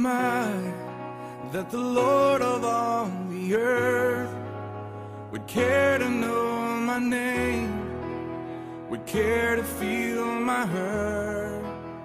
am I that the Lord of all the earth would care to know my name, would care to feel my hurt?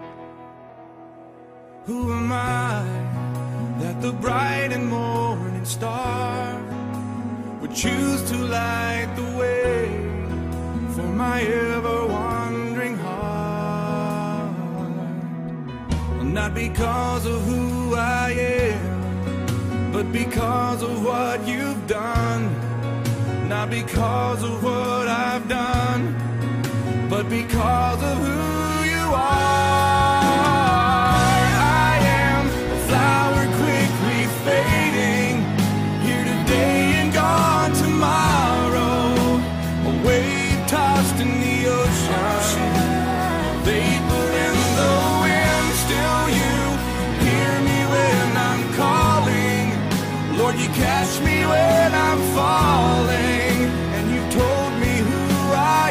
Who am I that the bright and morning star would choose to light the way for my ever-wandering heart? Well, not because of who I am, but because of what you've done. Not because of what I've done, but because of who you are. I am a flower quickly fading, here today and gone tomorrow, a wave tossed in the ocean, vapor in the wind. Still you hear me when I'm calling, Lord, you catch me when I'm falling. Told me who I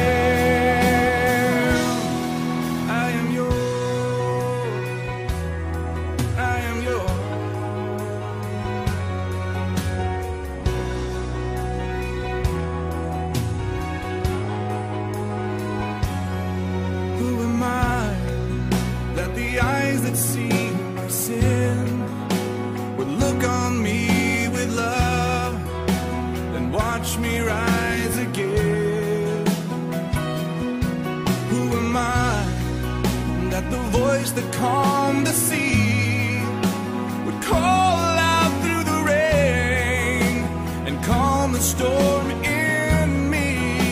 am. I am yours. I am yours. Who am I that the eyes that see my sin would look on me with love and watch me rise again? Who am I that the voice that calmed the sea would call out through the rain and calm the storm in me?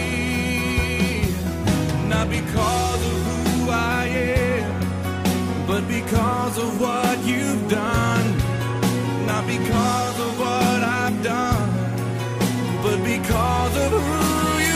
Not because of who I am, but because of what you've done. Not because of what I've done, but because of who you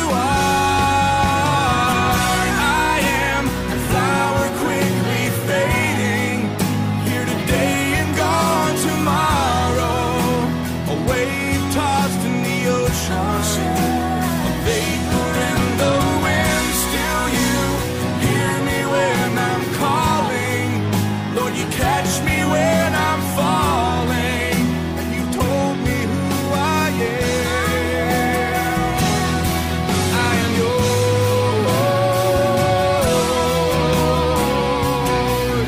are. I am a flower quickly fading, here today and gone tomorrow, a wave tossed in the ocean, a vapor in the wind. Still you hear me when I'm calling, Lord, you catch me when I'm falling, and you told me who I am. I am yours.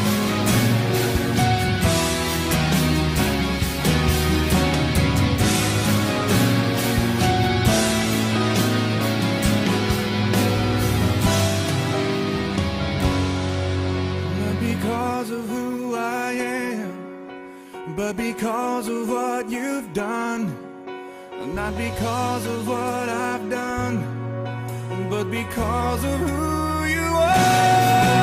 Not because of who I am, but because of what you've done. Not because of what I've done, but because of who you are.